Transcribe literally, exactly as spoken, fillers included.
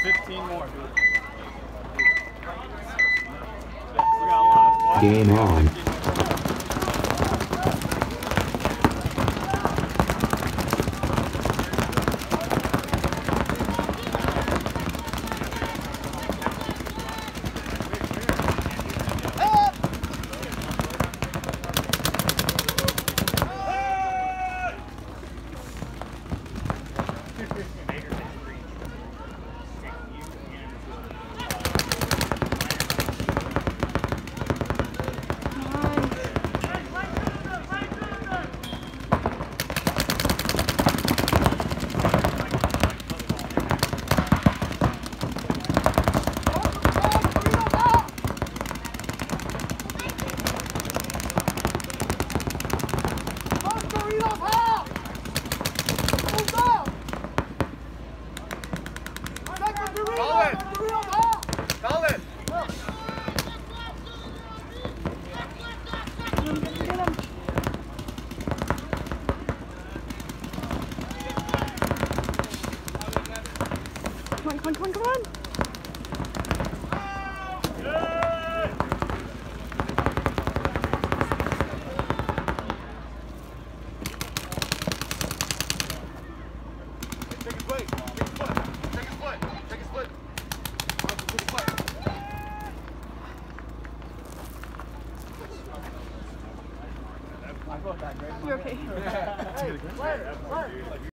fifteen more. Game on. Come on, come on, come on, come on! Take his weight. Take his foot. Take his foot. Take his foot. Take his foot. You're okay. Hey, Claire, Claire.